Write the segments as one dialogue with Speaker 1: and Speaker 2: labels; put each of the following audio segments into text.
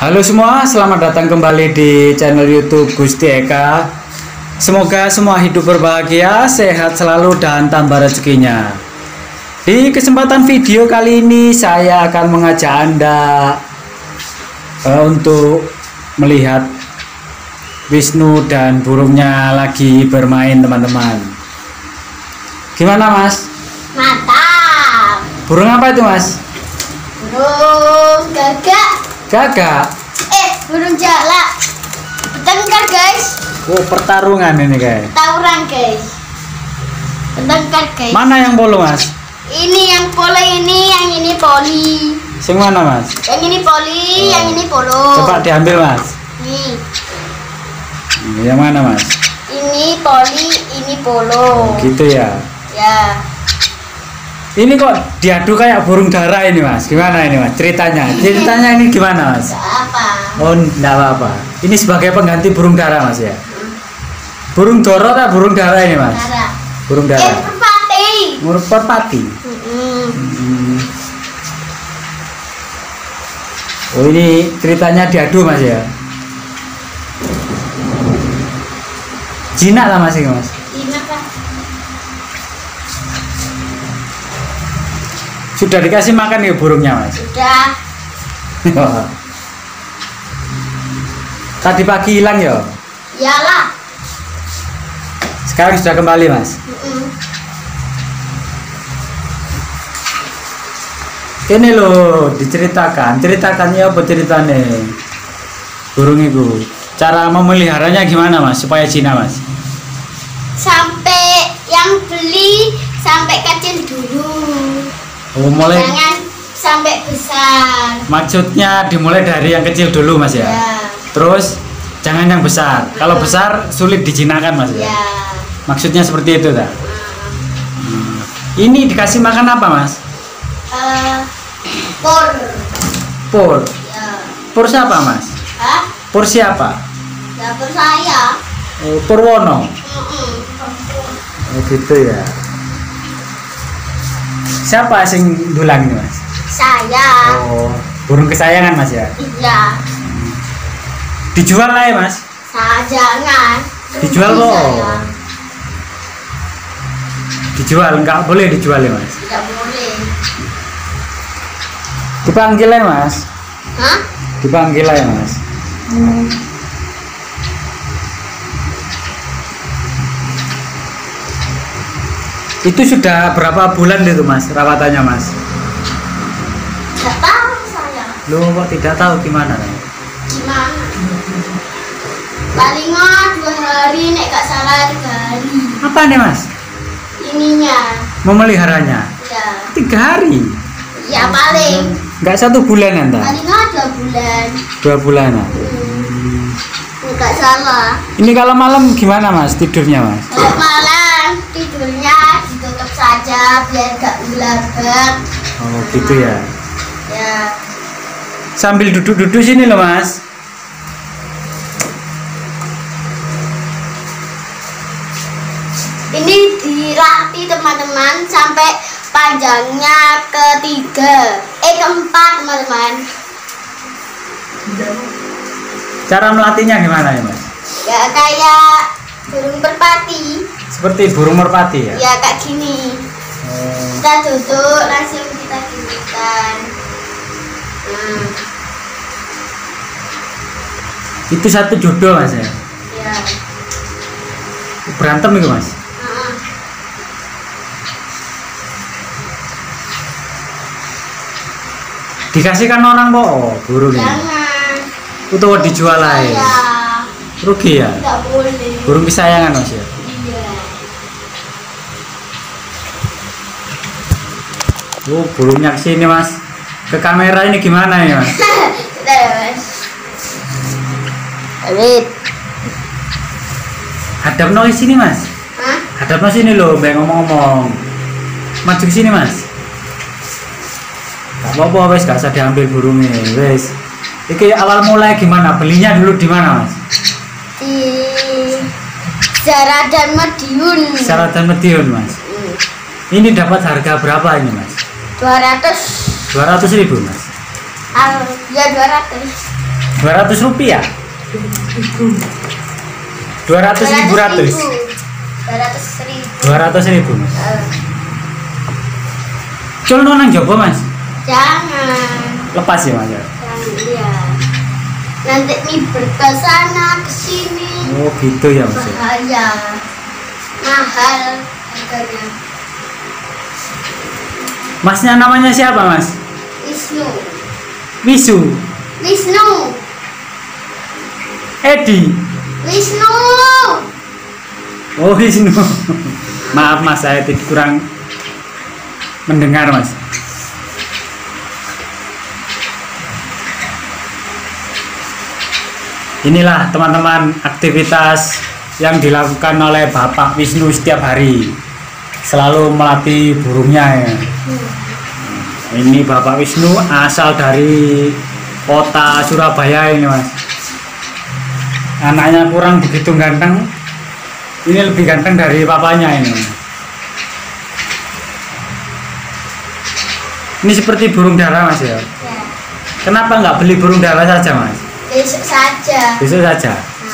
Speaker 1: Halo semua, selamat datang kembali di channel YouTube Gusti Eka. Semoga semua hidup berbahagia, sehat selalu dan tambah rezekinya. Di kesempatan video kali ini saya akan mengajak Anda untuk melihat Wisnu dan burungnya lagi bermain, teman-teman. Gimana, Mas?
Speaker 2: Mantap.
Speaker 1: Burung apa itu, Mas?
Speaker 2: Burung gagak.
Speaker 1: Gagak.
Speaker 2: Burung jalak. Bertengkar, guys.
Speaker 1: Oh, pertarungan ini, guys.
Speaker 2: Tawuran, guys. Bertengkar, guys.
Speaker 1: Mana yang polo, Mas?
Speaker 2: Ini yang polo, ini yang ini poli.
Speaker 1: Sing mana, Mas?
Speaker 2: Yang ini poli, yang ini polo.
Speaker 1: Coba diambil, Mas.
Speaker 2: Nih.
Speaker 1: Yang mana, Mas?
Speaker 2: Ini poli, ini polo.
Speaker 1: Gitu ya.
Speaker 2: Ya.
Speaker 1: Ini kok diadu kayak burung dara ini, Mas. Gimana ini, Mas? Ceritanya ini gimana, Mas?
Speaker 2: Gak apa.
Speaker 1: Oh, enggak apa-apa. Ini sebagai pengganti burung dara, Mas ya. Burung doro atau burung dara ini, Mas?
Speaker 2: Dara.
Speaker 1: Burung dara.
Speaker 2: Merpati.
Speaker 1: Merpati.
Speaker 2: Mm-mm.
Speaker 1: Oh, ini ceritanya diadu, Mas ya. Jinak lah, Mas ini, Mas.
Speaker 2: Ini apa?
Speaker 1: Sudah dikasih makan ya burungnya, Mas?
Speaker 2: Sudah.
Speaker 1: Tadi pagi hilang ya?
Speaker 2: Iyalah.
Speaker 1: Sekarang sudah kembali, Mas. Ini loh diceritakan, ceritakannya apa ceritanya burung itu? Cara memeliharanya gimana, Mas, supaya jinak, Mas?
Speaker 2: Sampai yang beli sampai kecil dulu.
Speaker 1: Oh, mulai.
Speaker 2: Jangan sampai besar.
Speaker 1: Maksudnya dimulai dari yang kecil dulu, Mas ya?
Speaker 2: Ya.
Speaker 1: Terus jangan yang besar. Kalau besar sulit dijinakkan, Mas ya?
Speaker 2: Ya.
Speaker 1: Maksudnya seperti itu, tak? Ini dikasih makan apa, Mas?
Speaker 2: Por.
Speaker 1: Pur.
Speaker 2: Ya.
Speaker 1: Pur siapa, Mas?
Speaker 2: Hah?
Speaker 1: Pur siapa?
Speaker 2: Ya por saya.
Speaker 1: Oh, Purwono. Oh, gitu ya. Siapa sing dulang ini, Mas?
Speaker 2: Saya.
Speaker 1: Oh, burung kesayangan, Mas ya?
Speaker 2: Iya.
Speaker 1: Dijual lah ya, Mas?
Speaker 2: Jangan.
Speaker 1: Dijual kok?
Speaker 2: Saya.
Speaker 1: Dijual, enggak boleh dijual ya, Mas?
Speaker 2: Tidak boleh.
Speaker 1: Dipanggil ya, Mas?
Speaker 2: Hah?
Speaker 1: Dipanggil ya, Mas? Itu sudah berapa bulan itu, Mas, rawatannya, Mas?
Speaker 2: Tidak tahu saya.
Speaker 1: Loh, kok tidak tahu gimana?
Speaker 2: Gimana? Paling 2 hari, nek gak salah 3 hari.
Speaker 1: Apa nih, Mas?
Speaker 2: Ininya.
Speaker 1: Memeliharanya?
Speaker 2: Ya.
Speaker 1: 3 hari?
Speaker 2: Ya paling.
Speaker 1: Enggak 1 bulan, Anda?
Speaker 2: Paling 2 bulan.
Speaker 1: 2 bulanan.
Speaker 2: Enggak salah.
Speaker 1: Ini kalau malam gimana, Mas, tidurnya, Mas?
Speaker 2: Kalau malam tidurnya ditutup saja biar gak gelabak.
Speaker 1: Oh, gitu ya.
Speaker 2: Ya.
Speaker 1: Sambil duduk-duduk sini loh, Mas.
Speaker 2: Ini dilatih, teman-teman, sampai panjangnya keempat, teman-teman.
Speaker 1: Cara melatihnya gimana ya, Mas?
Speaker 2: Ya kayak burung merpati.
Speaker 1: Seperti burung merpati ya?
Speaker 2: Ya kayak gini. Kita duduk langsung kita ginikan.
Speaker 1: Itu satu jodoh, Mas ya?
Speaker 2: Ya.
Speaker 1: Berantem itu, Mas? Dikasihkan orang kok, oh, burung ya?
Speaker 2: Jangan.
Speaker 1: Itu dijual aja.
Speaker 2: Ya.
Speaker 1: Rugi ya?
Speaker 2: Tidak boleh.
Speaker 1: Burung kesayangan, Mas ya?
Speaker 2: Iya.
Speaker 1: Oh, burungnya kesini, Mas. Ke kamera ini gimana ya, Mas?
Speaker 2: Sudah ya, Mas. Wait.
Speaker 1: Hadap no sini, Mas.
Speaker 2: Hah?
Speaker 1: Hadap no sini loh, mbak ngomong-ngomong. Maju ke sini, Mas. Gak apa-apa, wes, gak usah diambil burungnya, wes. Iki awal mulai gimana? Belinya dulu di mana, Mas?
Speaker 2: Di Zara dan Madiun.
Speaker 1: Zara dan Madiun, Mas. Ini dapat harga berapa ini, Mas?
Speaker 2: 200.
Speaker 1: 200.000, Mas.
Speaker 2: Ya 200.
Speaker 1: Rp200. 200.000 ratus. 200.000. Mas. Culno nang jopo Mas.
Speaker 2: Jangan.
Speaker 1: Lepas ya Mas.
Speaker 2: Jangan, iya. Nanti miber ke sana ke sini.
Speaker 1: Oh gitu ya Mas.
Speaker 2: Bahaya. Mahal harganya.
Speaker 1: Masnya namanya siapa Mas?
Speaker 2: Wisnu.
Speaker 1: Wisnu. Edi.
Speaker 2: Wisnu.
Speaker 1: Oh Wisnu. Maaf Mas, saya kurang mendengar Mas. Inilah teman-teman aktivitas yang dilakukan oleh Bapak Wisnu setiap hari. Selalu melatih burungnya ya. Ini Bapak Wisnu asal dari kota Surabaya ini Mas. Anaknya kurang begitu ganteng. Ini lebih ganteng dari papanya ini. Ini seperti burung dara Mas ya.
Speaker 2: Ya.
Speaker 1: Kenapa nggak beli burung dara saja Mas?
Speaker 2: Besok saja.
Speaker 1: Besok saja.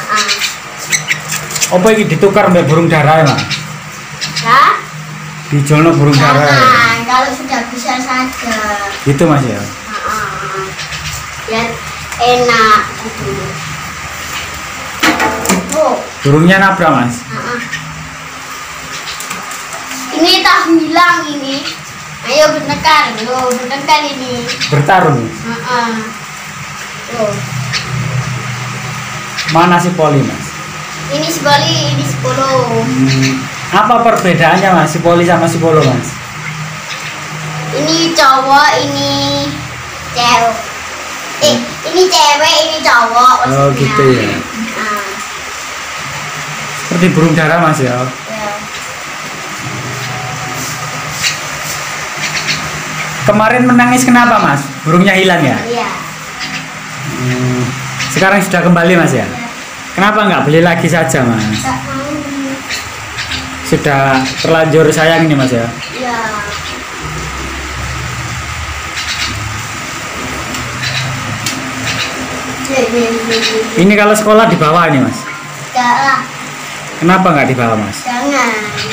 Speaker 2: Nah,
Speaker 1: Apa ini ditukar mbak burung dara ya Mas?
Speaker 2: ya?
Speaker 1: Dijual burung dara.
Speaker 2: Jangan, kalau sudah bisa saja.
Speaker 1: Gitu Mas ya.
Speaker 2: Biar enak gitu. Oh.
Speaker 1: Burungnya nabrak Mas.
Speaker 2: Ini tak hilang ini. Ayo bertengkar, bertengkar ini.
Speaker 1: Bertarung.
Speaker 2: Tuh.
Speaker 1: Mana si poli Mas?
Speaker 2: Ini sebali, ini 10.
Speaker 1: Apa perbedaannya Mas si poli sama si polo Mas?
Speaker 2: Ini cowok, ini cewek. Ini cewek, ini cowok maksudnya.
Speaker 1: Oh gitu ya. Seperti burung dara Mas ya.
Speaker 2: Ya.
Speaker 1: Kemarin menangis kenapa Mas? Burungnya hilang ya?
Speaker 2: Iya.
Speaker 1: Sekarang sudah kembali Mas ya? Kenapa nggak beli lagi saja Mas?
Speaker 2: Nggak mau.
Speaker 1: Sudah terlanjur sayang ini Mas ya?
Speaker 2: Iya.
Speaker 1: Ini kalau sekolah di bawah ini Mas?
Speaker 2: Enggak lah.
Speaker 1: Kenapa nggak di bawah Mas?
Speaker 2: Jangan.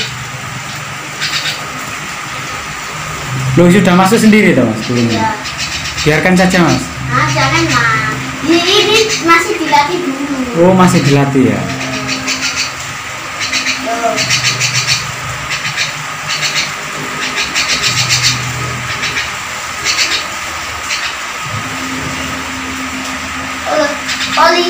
Speaker 1: Loh sudah masuk sendiri tuh Mas burungnya?
Speaker 2: Ya.
Speaker 1: Biarkan saja Mas.
Speaker 2: Jangan Mas. Ini masih dilatih dulu.
Speaker 1: Oh masih dilatih ya?
Speaker 2: Tuh. Oli.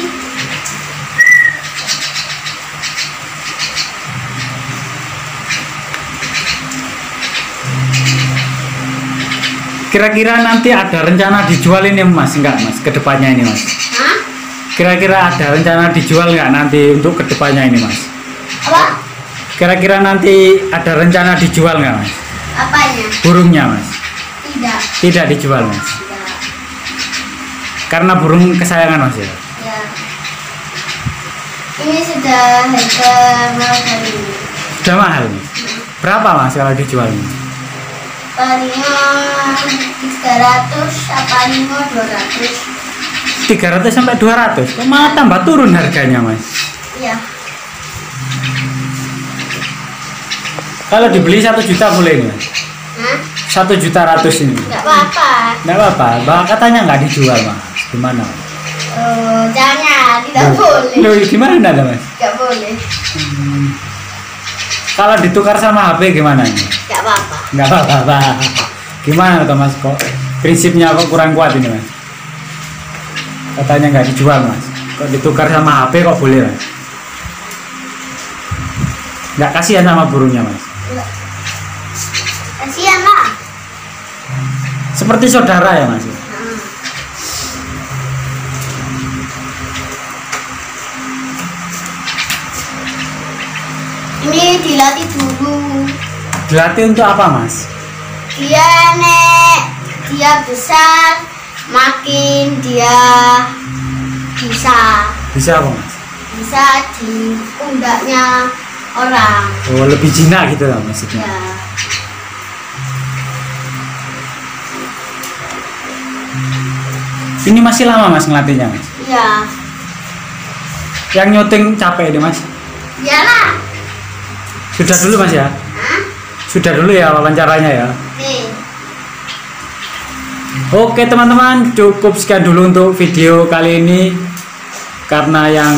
Speaker 1: Kira-kira nanti ada rencana dijual ini Mas? Enggak Mas, kedepannya ini Mas?
Speaker 2: Hah?
Speaker 1: Kira-kira ada rencana dijual nggak nanti untuk kedepannya ini Mas?
Speaker 2: Apa?
Speaker 1: Kira-kira nanti ada rencana dijual nggak Mas?
Speaker 2: Apanya?
Speaker 1: Burungnya Mas?
Speaker 2: Tidak.
Speaker 1: Tidak dijual Mas?
Speaker 2: Tidak.
Speaker 1: Karena burung kesayangan Mas ya?
Speaker 2: Ya. Ini sudah harga mahal kali ini.
Speaker 1: Sudah mahal Mas? Berapa Mas kalau dijual?
Speaker 2: Paling 300, paling 200.
Speaker 1: 300 sampai 200? Kok malah tambah turun harganya Mas?
Speaker 2: Iya.
Speaker 1: Kalau dibeli 1 juta boleh nih Mas?
Speaker 2: Hah?
Speaker 1: 1.100.000 ini?
Speaker 2: Enggak apa-apa.
Speaker 1: Nggak apa-apa, Mbak katanya nggak dijual Mas. Gimana?
Speaker 2: Oh, jangan, tidak boleh.
Speaker 1: Loh, gimana dah Mas?
Speaker 2: Enggak boleh.
Speaker 1: Kalau ditukar sama HP gimana ini?
Speaker 2: Enggak apa-apa.
Speaker 1: Nggak apa-apa. Gimana tuh Mas kok? Prinsipnya kok kurang kuat ini Mas? Katanya nggak dijual Mas. Kok ditukar sama HP kok boleh Mas? Nggak kasihan sama burungnya Mas?
Speaker 2: Enggak. Kasihan lah.
Speaker 1: Seperti saudara ya Mas?
Speaker 2: Ini dilatih dulu.
Speaker 1: Dilatih untuk apa Mas?
Speaker 2: Dia besar, makin dia bisa
Speaker 1: Bisa apa Mas?
Speaker 2: bisa di pundaknya orang.
Speaker 1: Oh lebih jinak gitu lah maksudnya.
Speaker 2: Ya.
Speaker 1: Ini masih lama Mas ngelatihnya Mas?
Speaker 2: Iya.
Speaker 1: Yang nyuting capek ini Mas?
Speaker 2: Iyalah.
Speaker 1: Sudah dulu Mas ya?
Speaker 2: Hah?
Speaker 1: Sudah dulu ya wawancaranya ya?
Speaker 2: Nih.
Speaker 1: Oke teman-teman, cukup sekian dulu untuk video kali ini. Karena yang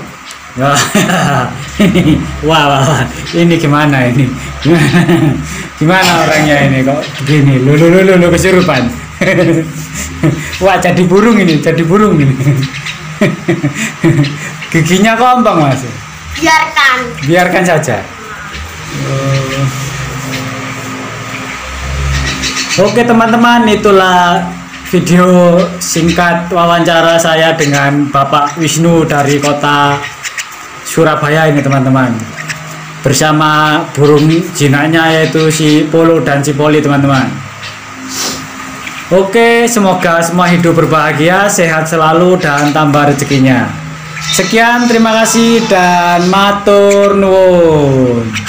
Speaker 1: wah, ini gimana ini? Gimana orangnya ini kok begini? Lu kesurupan. Wah, jadi burung ini. Giginya kompang Mas. Biarkan saja. Oke teman-teman, itulah video singkat wawancara saya dengan Bapak Wisnu dari kota Surabaya ini teman-teman, bersama burung jinaknya yaitu si Polo dan si Poli teman-teman. Oke, semoga semua hidup berbahagia, sehat selalu dan tambah rezekinya. Sekian, terima kasih dan matur nuwun.